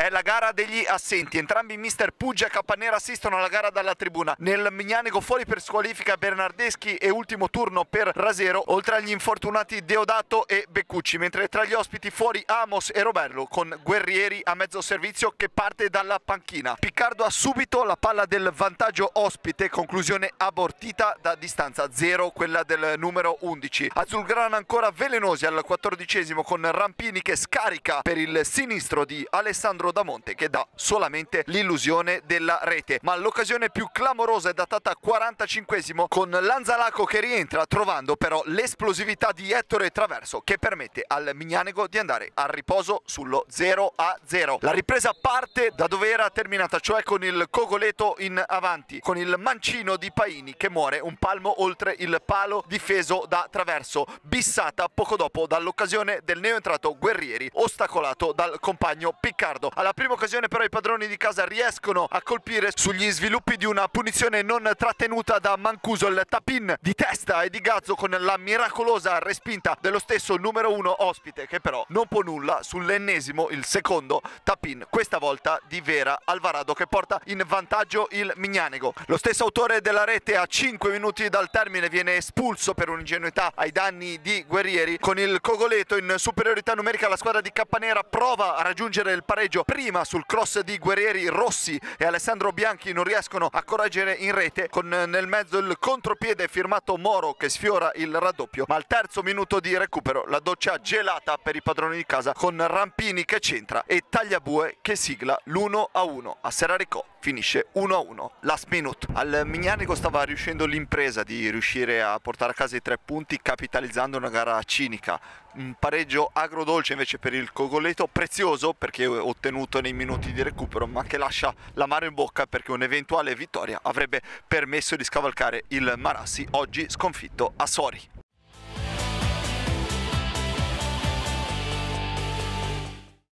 È la gara degli assenti, entrambi mister Puggia e Capannera assistono alla gara dalla tribuna. Nel Mignanico fuori per squalifica Bernardeschi e ultimo turno per Rasero, oltre agli infortunati Deodato e Beccucci, mentre tra gli ospiti fuori Amos e Roberlo con Guerrieri a mezzo servizio che parte dalla panchina. Piccardo ha subito la palla del vantaggio ospite, conclusione abortita da distanza 0, quella del numero 11. Azzurrana ancora velenosi al 14esimo con Rampini che scarica per il sinistro di Alessandro Damonte che dà solamente l'illusione della rete, ma l'occasione più clamorosa è datata al 45esimo con Lanzalaco che rientra trovando però l'esplosività di Ettore Traverso che permette al Mignanico di andare al riposo sullo 0-0. La ripresa parte da dove era terminata, cioè con il Cogoleto in avanti, con il mancino di Paini che muore un palmo oltre il palo difeso da Traverso, bissata poco dopo dall'occasione del neoentrato Guerrieri, ostacolato dal compagno Piccardo. Alla prima occasione però i padroni di casa riescono a colpire sugli sviluppi di una punizione non trattenuta da Mancuso, il tap-in di testa e di Gazzo con la miracolosa respinta dello stesso numero 1 ospite che però non può nulla sull'ennesimo, il secondo tap-in, questa volta di Vera Alvarado che porta in vantaggio il Mignanico. Lo stesso autore della rete a 5 minuti dal termine viene espulso per un'ingenuità ai danni di Guerrieri. Con il Cogoleto in superiorità numerica la squadra di Capannera prova a raggiungere il pareggio prima sul cross di Guerrieri. Rossi e Alessandro Bianchi non riescono a correggere in rete con nel mezzo il contropiede firmato Moro che sfiora il raddoppio, ma al terzo minuto di recupero la doccia gelata per i padroni di casa con Rampini che centra e Tagliabue che sigla l'1-1. A Seraricò finisce 1-1, last minute. Al Mignanico stava riuscendo l'impresa di riuscire a portare a casa i 3 punti capitalizzando una gara cinica. Un pareggio agrodolce invece per il Cogoleto, prezioso perché ottenuto nei minuti di recupero, ma che lascia l'amaro in bocca perché un'eventuale vittoria avrebbe permesso di scavalcare il Marassi, oggi sconfitto a Sori.